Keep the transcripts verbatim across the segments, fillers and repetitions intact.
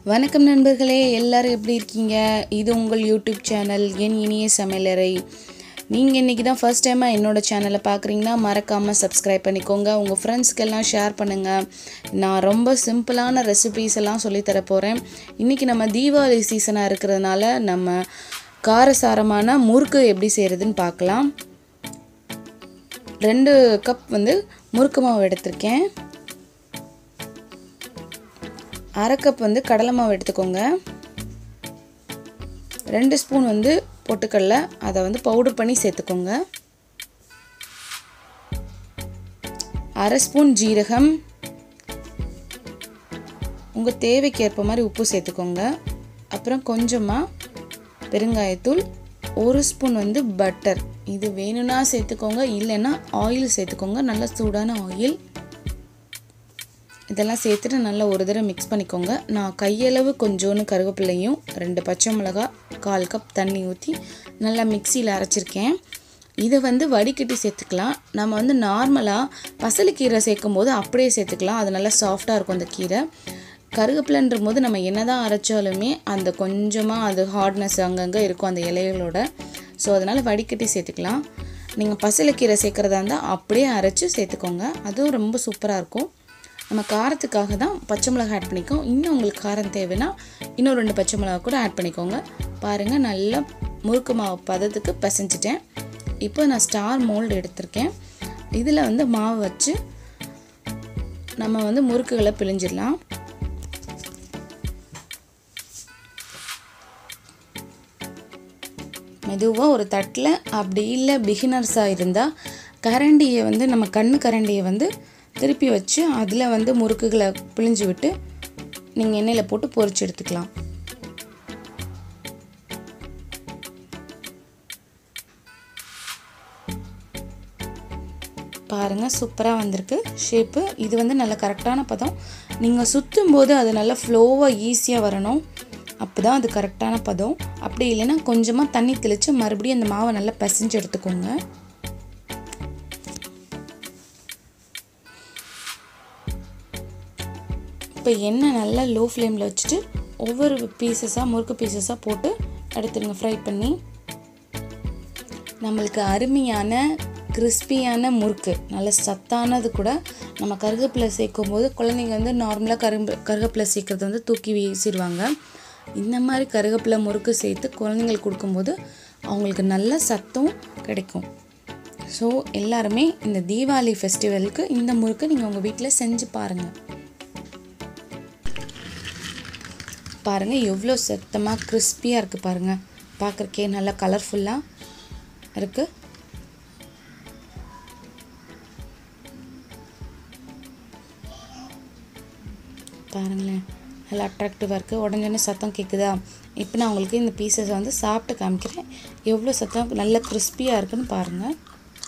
வணக்கம் நண்பர்களே, எல்லாரும் எப்படி இருக்கீங்க? இது உங்கள் யூடியூப் சேனல் என் இனிய சமையலறை. நீங்கள் இன்றைக்கி தான் ஃபர்ஸ்ட் டைமாக என்னோடய சேனலை பார்க்குறீங்கன்னா மறக்காமல் சப்ஸ்கிரைப் பண்ணிக்கோங்க. உங்கள் ஃப்ரெண்ட்ஸ்க்கெல்லாம் ஷேர் பண்ணுங்கள். நான் ரொம்ப சிம்பிளான ரெசிபீஸ் எல்லாம் சொல்லித்தர போகிறேன். இன்றைக்கி நம்ம தீபாவளி சீசனாக இருக்கிறதுனால நம்ம காரசாரமான முறுக்கு எப்படி செய்கிறதுன்னு பார்க்கலாம். ரெண்டு கப் வந்து முறுக்கு மாவு எடுத்திருக்கேன். அரை கப் வந்து கடலை மாவு எடுத்துக்கோங்க. ரெண்டு ஸ்பூன் வந்து பொட்டுக்கடலை, அதை வந்து பவுடர் பண்ணி சேர்த்துக்கோங்க. அரை ஸ்பூன் ஜீரகம், உங்கள் தேவைக்கு ஏற்ப மாதிரி உப்பு சேர்த்துக்கோங்க. அப்புறம் கொஞ்சமாக பெருங்காயத்தூள், ஒரு ஸ்பூன் வந்து பட்டர், இது வேணும்னா சேர்த்துக்கோங்க, இல்லைன்னா ஆயில் சேர்த்துக்கோங்க, நல்ல சூடான ஆயில். இதெல்லாம் சேர்த்துட்டு நல்லா ஒரு தடவை மிக்ஸ் பண்ணிக்கோங்க. நான் கையளவு கொஞ்சோன்னு கருவேப்பிலையும் ரெண்டு பச்சை மிளகா கால் கப் தண்ணி ஊற்றி நல்லா மிக்சியில் அரைச்சிருக்கேன். இதை வந்து வடிகட்டி சேர்த்துக்கலாம். நம்ம வந்து நார்மலாக பசலைக்கீரை சேர்க்கும் போது அப்படியே சேர்த்துக்கலாம், அது நல்லா சாஃப்டாக இருக்கும் அந்த கீரை. கருவேப்பிலைன்ற போது நம்ம என்ன தான் அரைச்சாலுமே அந்த கொஞ்சமாக அது ஹார்ட்னஸ் அங்கங்கே இருக்கும் அந்த இலைகளோட. ஸோ அதனால் வடிகட்டி சேர்த்துக்கலாம். நீங்கள் பசலைக்கீரை சேர்க்குறதா இருந்தால் அப்படியே அரைச்சி சேர்த்துக்கோங்க, அதுவும் ரொம்ப சூப்பராக இருக்கும். நம்ம காரத்துக்காக தான் பச்சை மிளகாய் ஆட் பண்ணிக்கோம். இன்னும் உங்களுக்கு காரம் தேவைன்னா இன்னும் ரெண்டு பச்சை மிளகா கூட ஆட் பண்ணிக்கோங்க. பாருங்கள், நல்லா முறுக்கு மாவு பதத்துக்கு பிசைஞ்சிட்டேன். இப்போ நான் ஸ்டார் மோல்டு எடுத்திருக்கேன். இதில் வந்து மாவு வச்சு நம்ம வந்து முறுக்குகளை பிழிஞ்சிடலாம். மெதுவாக ஒரு தட்டில், அப்படி இல்லை பிகினர்ஸாக இருந்தால் கரண்டியை வந்து நம்ம கண்ணு கரண்டியை வந்து திருப்பி வச்சு அதில் வந்து முறுக்குகளை பிழிஞ்சு விட்டு நீங்கள் எண்ணெயில் போட்டு பொரிச்சு எடுத்துக்கலாம். பாருங்கள், சூப்பராக வந்திருக்கு ஷேப்பு. இது வந்து நல்ல கரெக்டான பதம். நீங்கள் சுற்றும் போது அது நல்லா ஃப்ளோவாக ஈஸியாக வரணும், அப்போ தான் அது கரெக்டான பதம். அப்படி இல்லைன்னா கொஞ்சமாக தண்ணி தெளித்து மறுபடியும் அந்த மாவை நல்லா பிசைஞ்சு எடுத்துக்கோங்க. இப்போ எண்ணெய் நல்லா லோ ஃப்ளேமில் வச்சுட்டு ஒவ்வொரு பீசஸாக முறுக்கு பீசஸாக போட்டு எடுத்துருங்க ஃப்ரை பண்ணி. நம்மளுக்கு அருமையான கிறிஸ்பியான முறுக்கு, நல்ல சத்தானது கூட. நம்ம கருவேப்பிலை சேர்க்கும் போது குழந்தைங்க வந்து நார்மலாக கரும்பு கருவேப்பிலை சேர்க்குறது வந்து தூக்கி வீசிடுவாங்க. இந்த மாதிரி கருவேப்பிலை முறுக்கு சேர்த்து குழந்தைங்களுக்கு கொடுக்கும்போது அவங்களுக்கு நல்ல சத்தும் கிடைக்கும். ஸோ எல்லாருமே இந்த தீபாவளி ஃபெஸ்டிவலுக்கு இந்த முறுக்கு நீங்கள் உங்கள் வீட்டில் செஞ்சு பாருங்கள். பாருங்கள் எவ்வளோ சத்தமாக கிறிஸ்பியாக இருக்குது பாருங்கள், பார்க்குறக்கே நல்லா கலர்ஃபுல்லாக இருக்குது. பாருங்களேன், நல்லா அட்ராக்டிவாக இருக்குது. உடனே சத்தம் கேட்குதா? இப்போ நான் உங்களுக்கு இந்த பீசஸை வந்து சாப்பிட்டு காமிக்கிறேன், எவ்வளோ சத்தம் நல்ல கிறிஸ்பியாக இருக்குன்னு பாருங்கள்.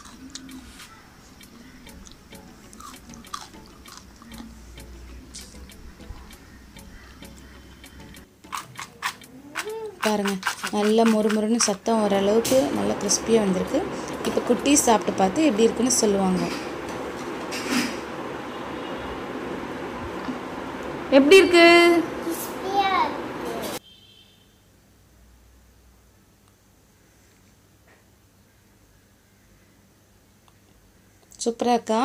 பாருங்கள், நல்ல முறுமுறுன்னு சத்தம் வர அளவுக்கு நல்லா கிறிஸ்பியாக வந்திருக்கு. இப்போ குட்டீஸ் சாப்பிட்டு பார்த்து எப்படி இருக்குன்னு சொல்லுவாங்க. எப்படி இருக்கு? சூப்பராக இருக்கா?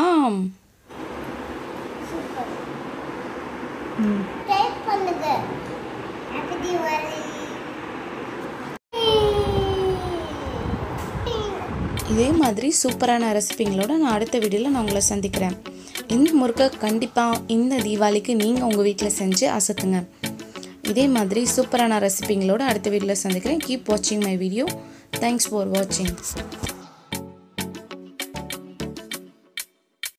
இதே மாதிரி சூப்பரான ரெசிபிங்களோட நான் அடுத்த வீடியோவில் நான் உங்களை சந்திக்கிறேன். இந்த முறுக்கை கண்டிப்பாக இந்த தீபாவளிக்கு நீங்கள் உங்கள் வீட்டில் செஞ்சு அசத்துங்க. இதே மாதிரி சூப்பரான ரெசிபிங்களோட அடுத்த வீடியோவில் சந்திக்கிறேன். கீப் வாட்சிங் மை வீடியோ. தேங்க்ஸ் ஃபார் வாட்சிங்.